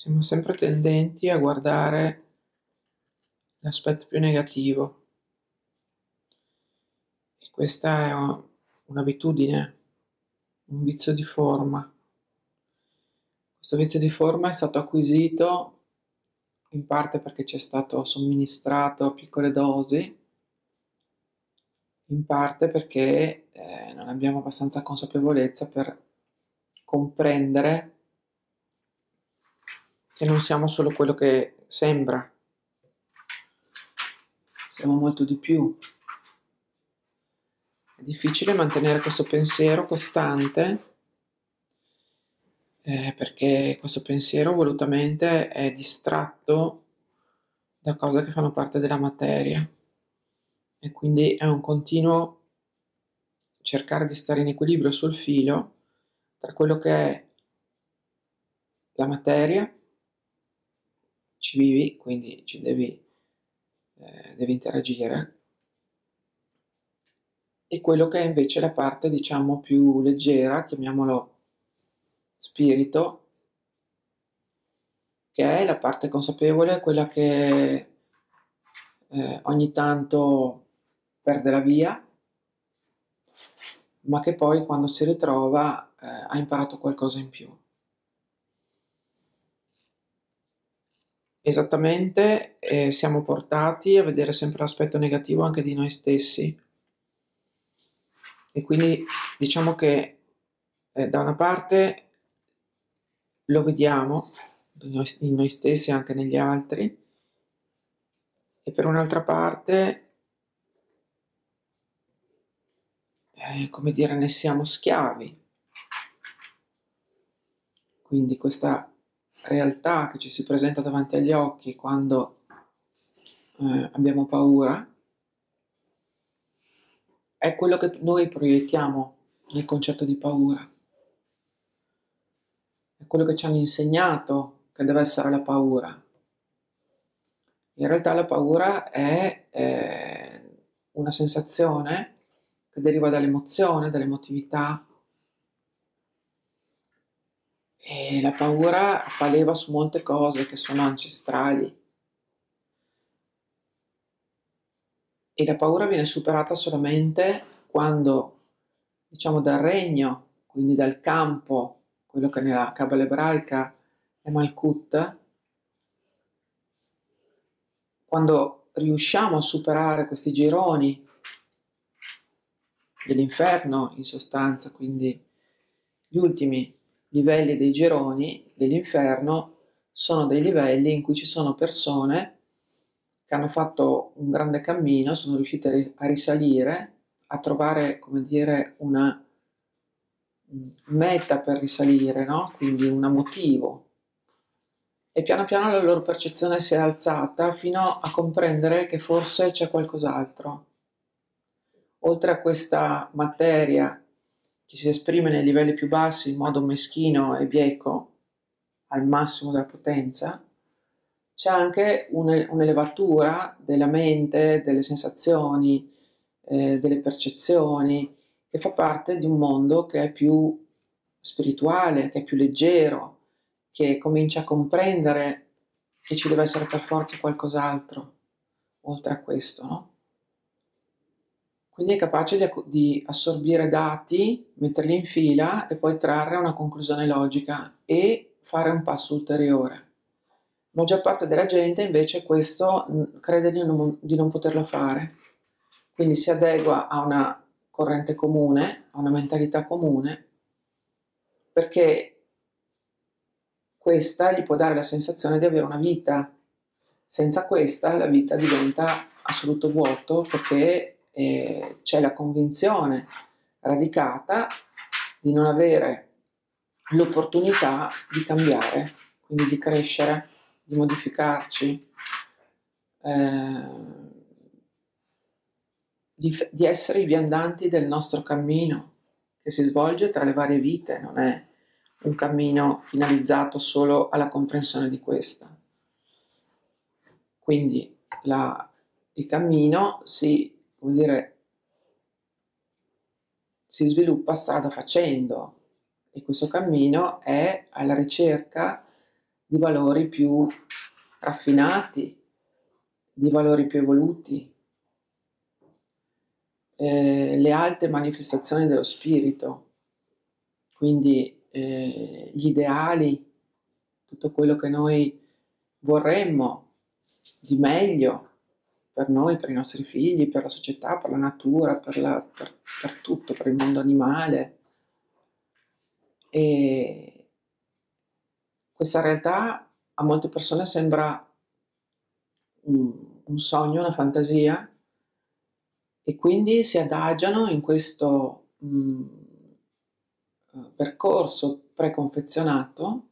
Siamo sempre tendenti a guardare l'aspetto più negativo e questa è un'abitudine, un vizio di forma. Questo vizio di forma è stato acquisito in parte perché ci è stato somministrato a piccole dosi, in parte perché non abbiamo abbastanza consapevolezza per comprendere che non siamo solo quello che sembra, siamo molto di più. È difficile mantenere questo pensiero costante perché questo pensiero volutamente è distratto da cose che fanno parte della materia e quindi è un continuo cercare di stare in equilibrio sul filo tra quello che è la materia, ci vivi, quindi devi interagire, e quello che è invece la parte, diciamo, più leggera, chiamiamolo spirito, che è la parte consapevole, quella che ogni tanto perde la via, ma che poi quando si ritrova ha imparato qualcosa in più. Esattamente, siamo portati a vedere sempre l'aspetto negativo anche di noi stessi e quindi diciamo che da una parte lo vediamo in noi stessi e anche negli altri, e per un'altra parte, come dire, ne siamo schiavi. Quindi questa realtà che ci si presenta davanti agli occhi quando abbiamo paura è quello che noi proiettiamo nel concetto di paura. È quello che ci hanno insegnato che deve essere la paura. In realtà la paura è una sensazione che deriva dall'emozione, dall'emotività, e la paura fa leva su molte cose che sono ancestrali e la paura viene superata solamente quando, diciamo, dal regno, quindi dal campo, quello che nella Cabala ebraica è Malkut, quando riusciamo a superare questi gironi dell'inferno, in sostanza, quindi gli ultimi livelli dei gironi dell'inferno sono dei livelli in cui ci sono persone che hanno fatto un grande cammino, sono riuscite a risalire, a trovare, come dire, una meta per risalire, no? Quindi un motivo. E piano piano la loro percezione si è alzata fino a comprendere che forse c'è qualcos'altro. Oltre a questa materia che si esprime nei livelli più bassi in modo meschino e bieco, al massimo della potenza, c'è anche un'elevatura della mente, delle sensazioni, delle percezioni, che fa parte di un mondo che è più spirituale, che è più leggero, che comincia a comprendere che ci deve essere per forza qualcos'altro, oltre a questo, no? Quindi è capace di assorbire dati, metterli in fila e poi trarre una conclusione logica e fare un passo ulteriore. La maggior parte della gente invece questo crede di non poterlo fare, quindi si adegua a una corrente comune, a una mentalità comune, perché questa gli può dare la sensazione di avere una vita. Senza questa la vita diventa assoluto vuoto perché c'è la convinzione radicata di non avere l'opportunità di cambiare, quindi di crescere, di modificarci, eh, di essere i viandanti del nostro cammino che si svolge tra le varie vite, non è un cammino finalizzato solo alla comprensione di questa. Quindi il cammino come dire, si sviluppa strada facendo e questo cammino è alla ricerca di valori più raffinati, di valori più evoluti, le alte manifestazioni dello spirito, quindi gli ideali, tutto quello che noi vorremmo di meglio per noi, per i nostri figli, per la società, per la natura, per tutto, per il mondo animale. E questa realtà a molte persone sembra un sogno, una fantasia, e quindi si adagiano in questo percorso preconfezionato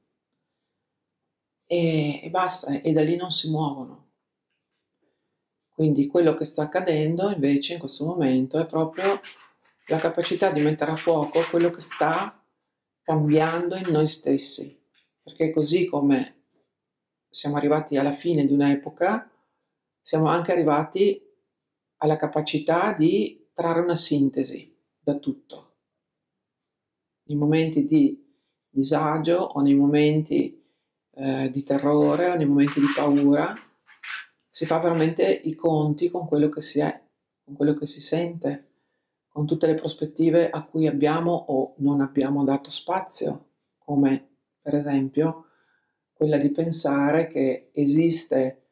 e basta, e da lì non si muovono. Quindi quello che sta accadendo invece in questo momento è proprio la capacità di mettere a fuoco quello che sta cambiando in noi stessi, perché così come siamo arrivati alla fine di un'epoca, siamo anche arrivati alla capacità di trarre una sintesi da tutto. Nei momenti di disagio o nei momenti di terrore o nei momenti di paura si fa veramente i conti con quello che si è, con quello che si sente, con tutte le prospettive a cui abbiamo o non abbiamo dato spazio, come per esempio quella di pensare che esiste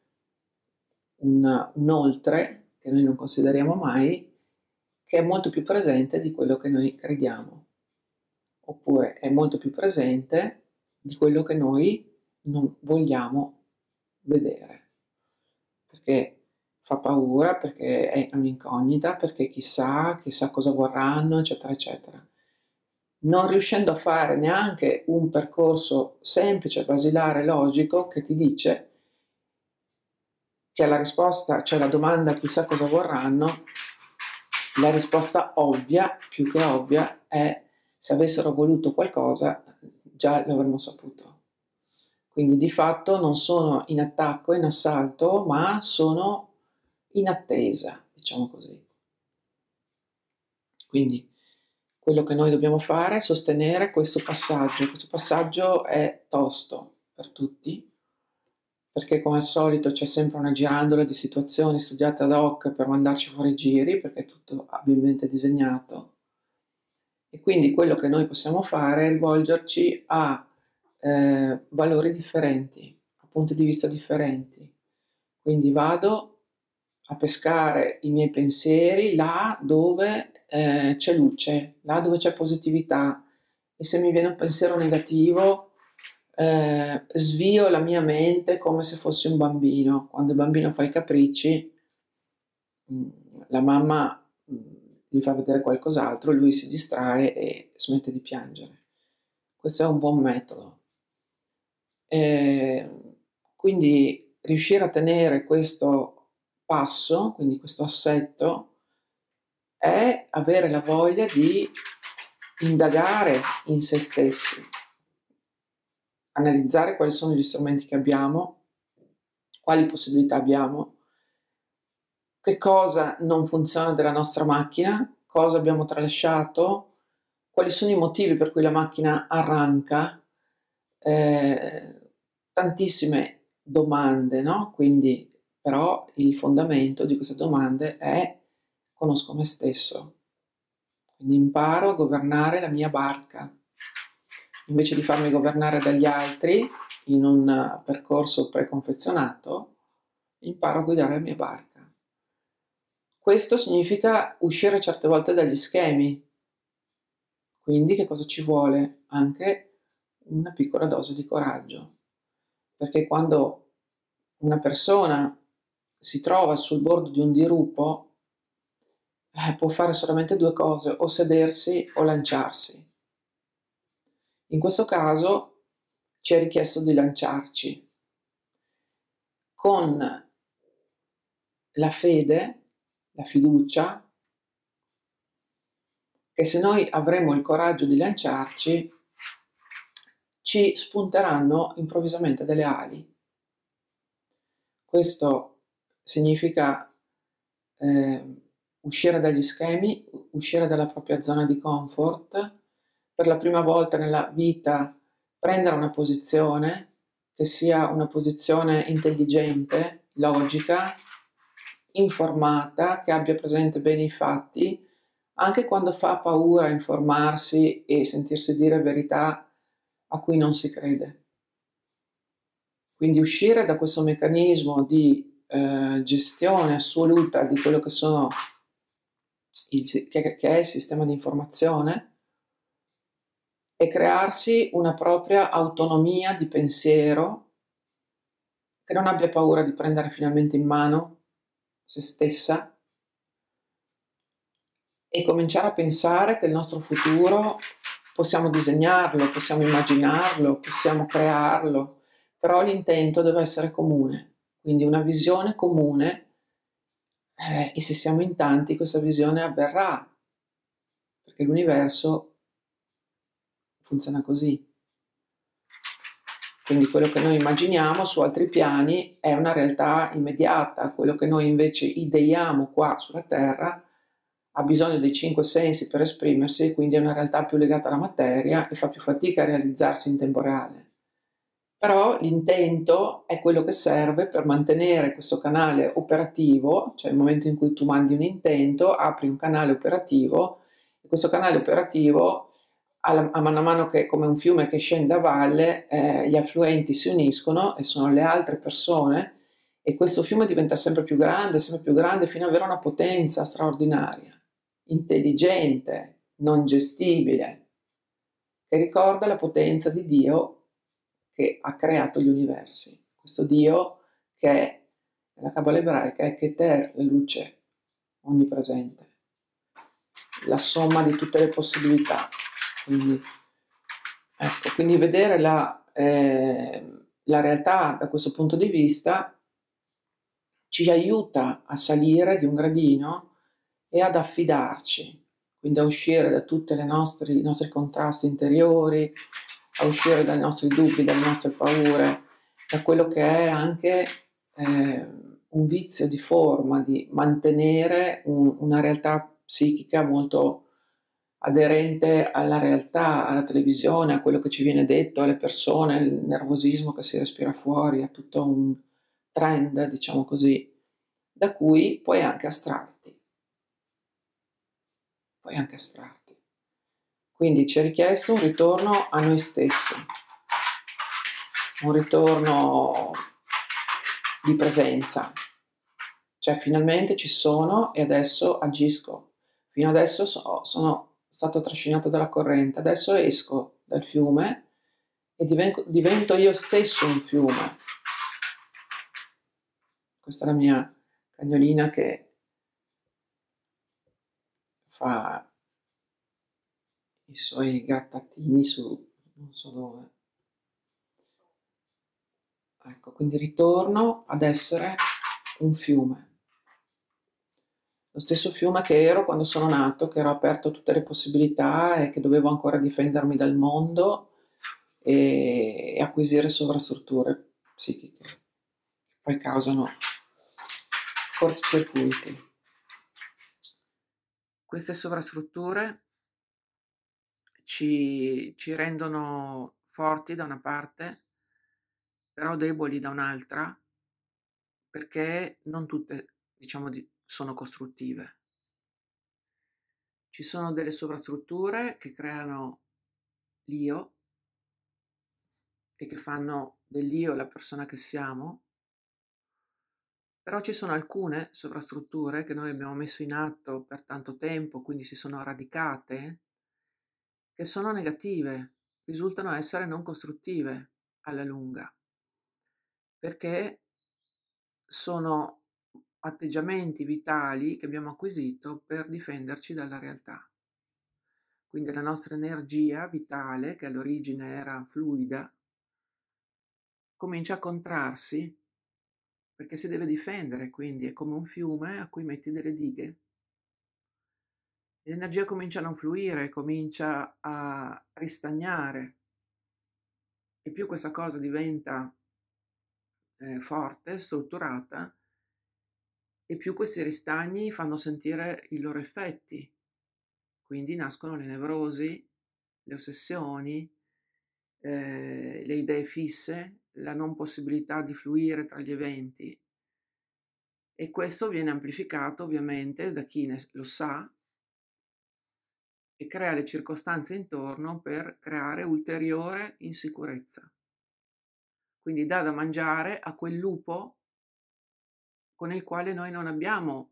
un oltre che noi non consideriamo mai, che è molto più presente di quello che noi crediamo, oppure è molto più presente di quello che noi non vogliamo vedere, perché fa paura, perché è un'incognita, perché chissà cosa vorranno, eccetera, eccetera. Non riuscendo a fare neanche un percorso semplice, basilare, logico, che ti dice che alla risposta, cioè la domanda chissà cosa vorranno, la risposta ovvia, più che ovvia, è se avessero voluto qualcosa già l'avremmo saputo. Quindi di fatto non sono in attacco, in assalto, ma sono in attesa, diciamo così. Quindi quello che noi dobbiamo fare è sostenere questo passaggio. Questo passaggio è tosto per tutti, perché come al solito c'è sempre una girandola di situazioni studiate ad hoc per mandarci fuori i giri, perché è tutto abilmente disegnato. E quindi quello che noi possiamo fare è rivolgerci a valori differenti, a punti di vista differenti. Quindi vado a pescare i miei pensieri là dove c'è luce, là dove c'è positività, e se mi viene un pensiero negativo svio la mia mente come se fossi un bambino. Quando il bambino fa i capricci, la mamma gli fa vedere qualcos'altro, lui si distrae e smette di piangere. Questo è un buon metodo. Quindi riuscire a tenere questo passo, quindi questo assetto, è avere la voglia di indagare in se stessi, analizzare quali sono gli strumenti che abbiamo, quali possibilità abbiamo, che cosa non funziona della nostra macchina, cosa abbiamo tralasciato, quali sono i motivi per cui la macchina arranca, tantissime domande, no? Quindi, però, il fondamento di queste domande è: conosco me stesso, quindi imparo a governare la mia barca. Invece di farmi governare dagli altri in un percorso preconfezionato, imparo a guidare la mia barca. Questo significa uscire certe volte dagli schemi. Quindi che cosa ci vuole? Anche una piccola dose di coraggio. Perché quando una persona si trova sul bordo di un dirupo, può fare solamente due cose: o sedersi o lanciarsi. In questo caso ci è richiesto di lanciarci con la fede, la fiducia, che se noi avremo il coraggio di lanciarci, ci spunteranno improvvisamente delle ali. Questo significa uscire dagli schemi, uscire dalla propria zona di comfort, per la prima volta nella vita prendere una posizione che sia una posizione intelligente, logica, informata, che abbia presente bene i fatti, anche quando fa paura informarsi e sentirsi dire verità a cui non si crede. Quindi uscire da questo meccanismo di gestione assoluta di quello che sono che è il sistema di informazione e crearsi una propria autonomia di pensiero che non abbia paura di prendere finalmente in mano se stessa e cominciare a pensare che il nostro futuro possiamo disegnarlo, possiamo immaginarlo, possiamo crearlo, però l'intento deve essere comune, quindi una visione comune e se siamo in tanti questa visione avverrà, perché l'universo funziona così. Quindi quello che noi immaginiamo su altri piani è una realtà immediata, quello che noi invece ideiamo qua sulla Terra ha bisogno dei cinque sensi per esprimersi, quindi è una realtà più legata alla materia e fa più fatica a realizzarsi in tempo reale. Però l'intento è quello che serve per mantenere questo canale operativo, cioè il momento in cui tu mandi un intento, apri un canale operativo e questo canale operativo a mano che come un fiume che scende a valle, gli affluenti si uniscono e sono le altre persone e questo fiume diventa sempre più grande fino ad avere una potenza straordinaria, intelligente, non gestibile, che ricorda la potenza di Dio che ha creato gli universi. Questo Dio che è, nella Cabala ebraica, è Keter, la luce onnipresente, la somma di tutte le possibilità. Quindi, ecco, quindi vedere la realtà da questo punto di vista ci aiuta a salire di un gradino e ad affidarci, quindi a uscire da tutti i nostri contrasti interiori, a uscire dai nostri dubbi, dalle nostre paure, da quello che è anche un vizio di forma, di mantenere una realtà psichica molto aderente alla realtà, alla televisione, a quello che ci viene detto, alle persone, il nervosismo che si respira fuori, a tutto un trend, diciamo così, da cui puoi anche astrarti. Puoi anche astrarti. Quindi ci è richiesto un ritorno a noi stessi, un ritorno di presenza. Cioè finalmente ci sono e adesso agisco. Fino adesso sono stato trascinato dalla corrente, adesso esco dal fiume e divento io stesso un fiume. Questa è la mia cagnolina che fa i suoi grattatini su non so dove. Ecco, quindi ritorno ad essere un fiume. Lo stesso fiume che ero quando sono nato, che ero aperto a tutte le possibilità e che dovevo ancora difendermi dal mondo e acquisire sovrastrutture psichiche che poi causano corticircuiti. Queste sovrastrutture ci rendono forti da una parte, però deboli da un'altra, perché non tutte, diciamo, sono costruttive. Ci sono delle sovrastrutture che creano l'io e che fanno dell'io la persona che siamo, però ci sono alcune sovrastrutture che noi abbiamo messo in atto per tanto tempo, quindi si sono radicate, che sono negative, risultano essere non costruttive alla lunga, perché sono atteggiamenti vitali che abbiamo acquisito per difenderci dalla realtà. Quindi la nostra energia vitale, che all'origine era fluida, comincia a contrarsi perché si deve difendere, quindi è come un fiume a cui metti delle dighe. L'energia comincia a non fluire, comincia a ristagnare e più questa cosa diventa forte, strutturata, e più questi ristagni fanno sentire i loro effetti. Quindi nascono le nevrosi, le ossessioni, le idee fisse, la non possibilità di fluire tra gli eventi, e questo viene amplificato ovviamente da chi lo sa e crea le circostanze intorno per creare ulteriore insicurezza. Quindi dà da mangiare a quel lupo con il quale noi non abbiamo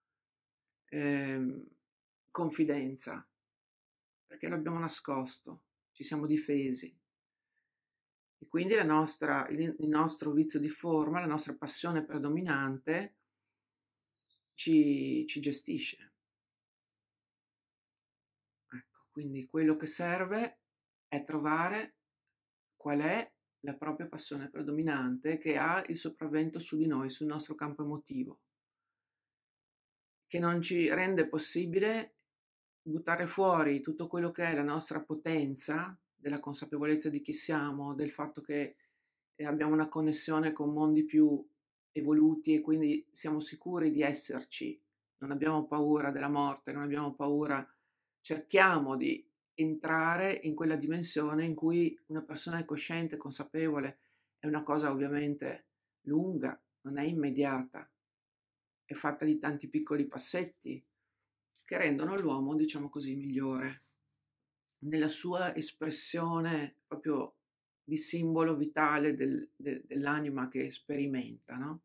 confidenza, perché l'abbiamo nascosto, ci siamo difesi. E quindi il nostro vizio di forma, la nostra passione predominante ci gestisce. Ecco, quindi quello che serve è trovare qual è la propria passione predominante che ha il sopravvento su di noi, sul nostro campo emotivo, che non ci rende possibile buttare fuori tutto quello che è la nostra potenza, della consapevolezza di chi siamo, del fatto che abbiamo una connessione con mondi più evoluti e quindi siamo sicuri di esserci, non abbiamo paura della morte, non abbiamo paura, cerchiamo di entrare in quella dimensione in cui una persona è cosciente, consapevole, è una cosa ovviamente lunga, non è immediata, è fatta di tanti piccoli passetti che rendono l'uomo, diciamo così, migliore nella sua espressione proprio di simbolo vitale dell'anima che sperimenta, no?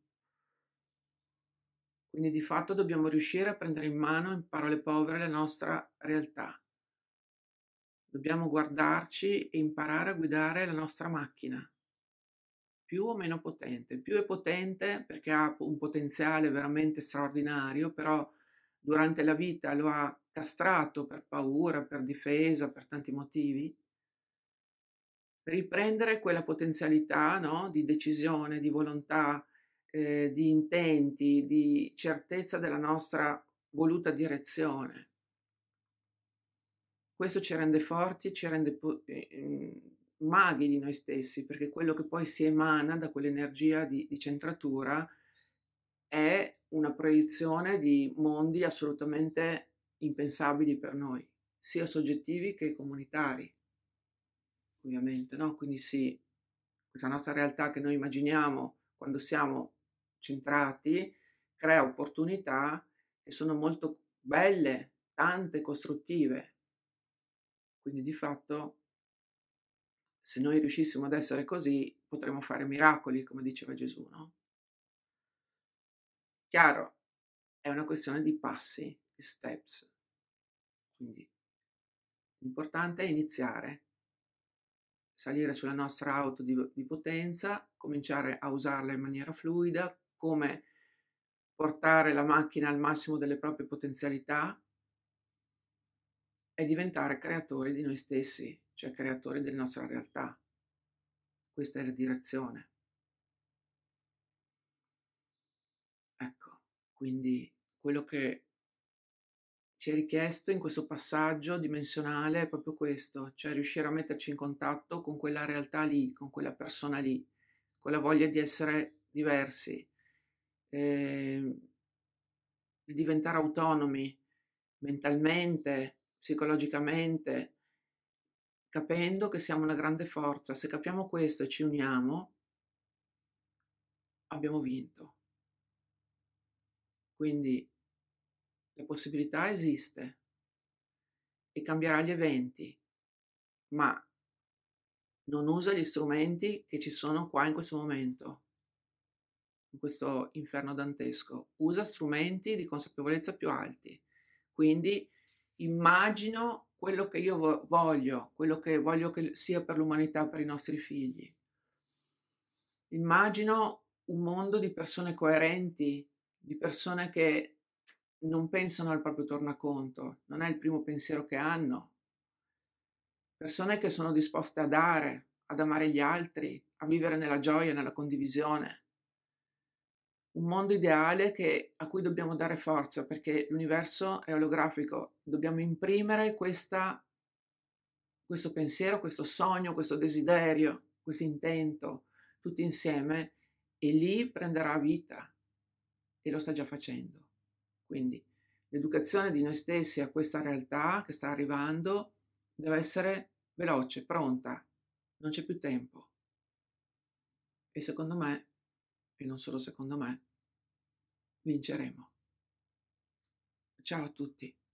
Quindi di fatto dobbiamo riuscire a prendere in mano, in parole povere, la nostra realtà. Dobbiamo guardarci e imparare a guidare la nostra macchina, più o meno potente. Più è potente perché ha un potenziale veramente straordinario, però durante la vita lo ha castrato per paura, per difesa, per tanti motivi. Riprendere quella potenzialità, no, di decisione, di volontà, di intenti, di certezza della nostra voluta direzione. Questo ci rende forti, ci rende maghi di noi stessi, perché quello che poi si emana da quell'energia di centratura è una proiezione di mondi assolutamente impensabili per noi, sia soggettivi che comunitari, ovviamente, no? Quindi sì, questa nostra realtà che noi immaginiamo quando siamo centrati crea opportunità che sono molto belle, tante, costruttive. Quindi di fatto, se noi riuscissimo ad essere così, potremmo fare miracoli, come diceva Gesù, no? Chiaro, è una questione di passi, di steps. Quindi l'importante è iniziare, salire sulla nostra auto di potenza, cominciare a usarla in maniera fluida, come portare la macchina al massimo delle proprie potenzialità e diventare creatori di noi stessi, cioè creatori della nostra realtà. Questa è la direzione. Ecco, quindi quello che ci è richiesto in questo passaggio dimensionale è proprio questo, cioè riuscire a metterci in contatto con quella realtà lì, con quella persona lì, con la voglia di essere diversi, di diventare autonomi mentalmente, psicologicamente, capendo che siamo una grande forza. Se capiamo questo e ci uniamo, abbiamo vinto. Quindi la possibilità esiste e cambierà gli eventi, ma non usa gli strumenti che ci sono qua in questo momento, in questo inferno dantesco. Usa strumenti di consapevolezza più alti. Quindi immagino quello che io voglio, quello che voglio che sia per l'umanità, per i nostri figli. Immagino un mondo di persone coerenti, di persone che non pensano al proprio tornaconto, non è il primo pensiero che hanno. Persone che sono disposte a dare, ad amare gli altri, a vivere nella gioia, nella condivisione. Un mondo ideale a cui dobbiamo dare forza perché l'universo è olografico. Dobbiamo imprimere questo pensiero, questo sogno, questo desiderio, questo intento, tutti insieme, e lì prenderà vita e lo sta già facendo. Quindi l'educazione di noi stessi a questa realtà che sta arrivando deve essere veloce, pronta, non c'è più tempo e secondo me, e non solo secondo me, vinceremo. Ciao a tutti.